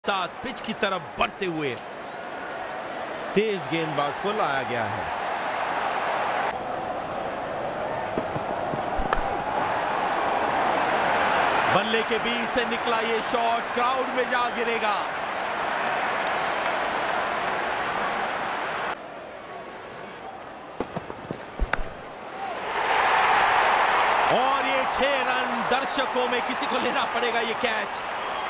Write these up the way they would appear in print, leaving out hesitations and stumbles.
साथ पिच की तरफ बढ़ते हुए तेज गेंदबाज को लाया गया है। बल्ले के बीच से निकला ये शॉट क्राउड में जा गिरेगा। और ये 6 रन, दर्शकों में किसी को लेना पड़ेगा ये कैच।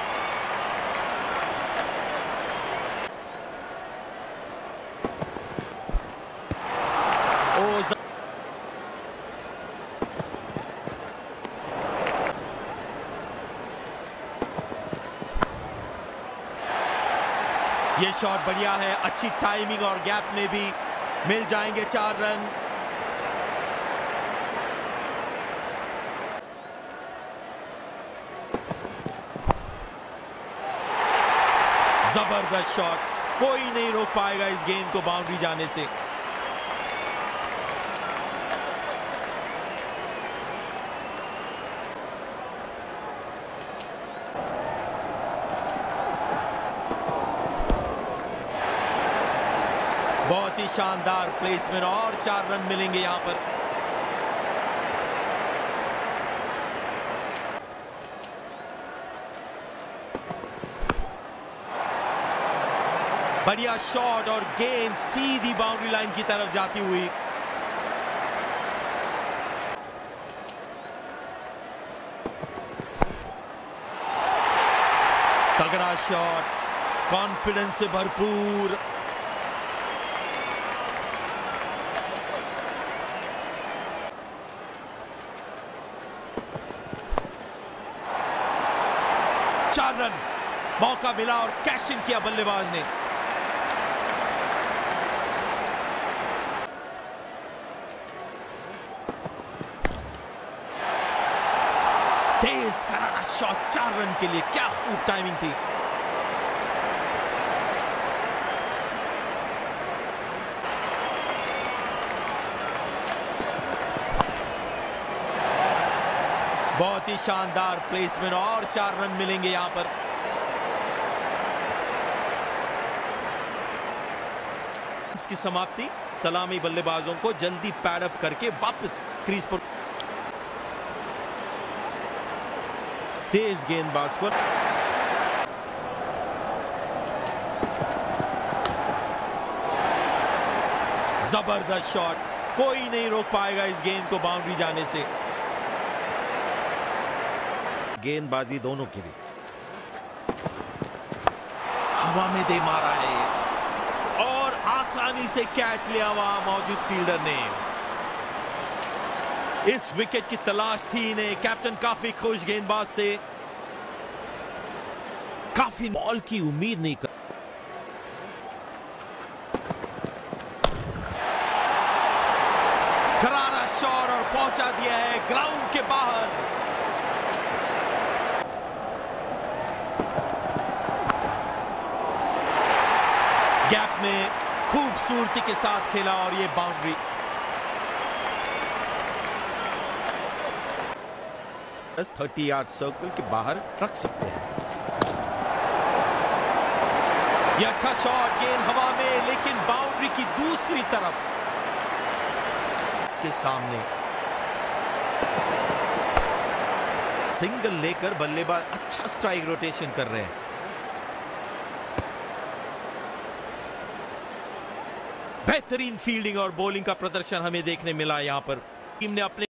ये शॉट बढ़िया है, अच्छी टाइमिंग और गैप में भी मिल जाएंगे 4 रन। जबरदस्त शॉट, कोई नहीं रोक पाएगा इस गेंद को बाउंड्री जाने से। बहुत ही शानदार प्लेसमेंट और 4 रन मिलेंगे यहां पर। बढ़िया शॉट और गेंद सीधी बाउंड्री लाइन की तरफ जाती हुई। तगड़ा शॉट, कॉन्फिडेंस से भरपूर। चार रन, मौका मिला और कैश इन किया बल्लेबाज ने। तेज करारा शॉट 4 रन के लिए, क्या खूब टाइमिंग थी। बहुत ही शानदार प्लेसमेंट और 4 रन मिलेंगे यहां पर। इसकी समाप्ति, सलामी बल्लेबाजों को जल्दी पैड अप करके वापस क्रीज पर। तेज गेंदबाज को जबरदस्त शॉट, कोई नहीं रोक पाएगा इस गेंद को बाउंड्री जाने से। गेंदबाजी दोनों की भी हवा में दे मारा है और आसानी से कैच लिया वहां मौजूद फील्डर ने। इस विकेट की तलाश थी इन्हें। कैप्टन काफी खुश गेंदबाज से, काफी बॉल की उम्मीद नहीं कर। करारा शॉट और पहुंचा दिया है ग्राउंड के बाहर। गैप में खूबसूरती के साथ खेला और ये बाउंड्री। बस 30 यार्ड सर्कल के बाहर रख सकते हैं। ये अच्छा शॉट, गेंद हवा में लेकिन बाउंड्री की दूसरी तरफ के सामने। सिंगल लेकर बल्लेबाज अच्छा स्ट्राइक रोटेशन कर रहे हैं। बेहतरीन फील्डिंग और बॉलिंग का प्रदर्शन हमें देखने मिला यहां पर। टीम ने अपने